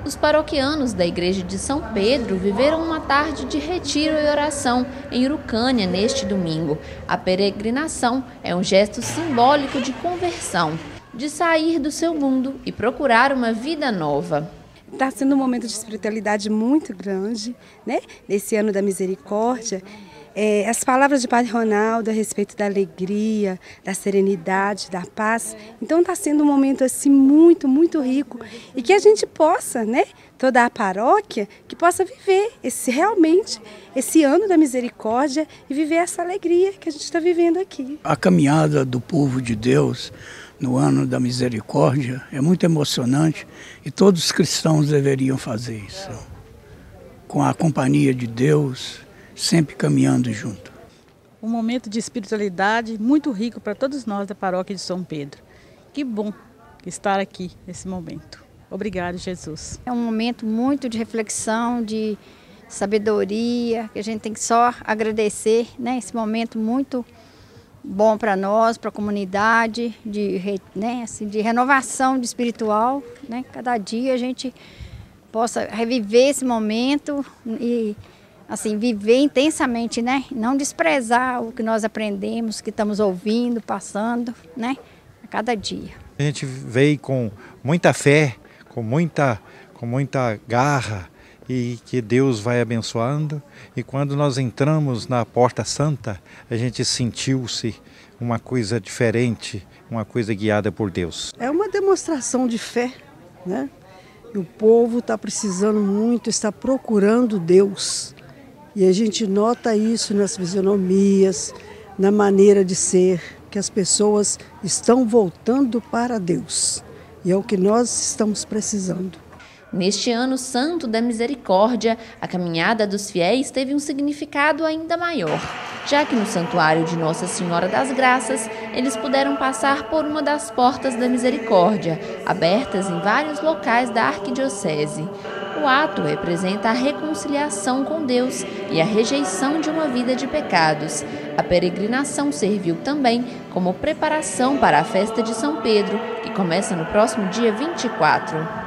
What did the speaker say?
Os paroquianos da Igreja de São Pedro viveram uma tarde de retiro e oração em Urucânia neste domingo. A peregrinação é um gesto simbólico de conversão, de sair do seu mundo e procurar uma vida nova. Está sendo um momento de espiritualidade muito grande, né? Nesse ano da misericórdia. As palavras de Padre Ronaldo a respeito da alegria, da serenidade, da paz. Então está sendo um momento assim muito, muito rico e que a gente possa, né, toda a paróquia, que possa viver realmente esse ano da misericórdia e viver essa alegria que a gente está vivendo aqui. A caminhada do povo de Deus no ano da misericórdia é muito emocionante e todos os cristãos deveriam fazer isso, com a companhia de Deus, sempre caminhando junto. Um momento de espiritualidade muito rico para todos nós da paróquia de São Pedro. Que bom estar aqui nesse momento. Obrigado, Jesus. É um momento muito de reflexão, de sabedoria, que a gente tem que só agradecer, né? Esse momento muito bom para nós, para a comunidade, de renovação de espiritual, né? Cada dia a gente possa reviver esse momento e assim, viver intensamente, né? Não desprezar o que nós aprendemos, que estamos ouvindo, passando, né? A cada dia. A gente veio com muita fé, com muita garra e que Deus vai abençoando. E quando nós entramos na Porta Santa, a gente sentiu-se uma coisa diferente, uma coisa guiada por Deus. É uma demonstração de fé, né? E o povo está precisando muito, está procurando Deus. E a gente nota isso nas fisionomias, na maneira de ser, que as pessoas estão voltando para Deus. E é o que nós estamos precisando. Neste ano santo da misericórdia, a caminhada dos fiéis teve um significado ainda maior, já que no santuário de Nossa Senhora das Graças, eles puderam passar por uma das portas da misericórdia, abertas em vários locais da arquidiocese. O ato representa a reconciliação com Deus e a rejeição de uma vida de pecados. A peregrinação serviu também como preparação para a festa de São Pedro, que começa no próximo dia 24.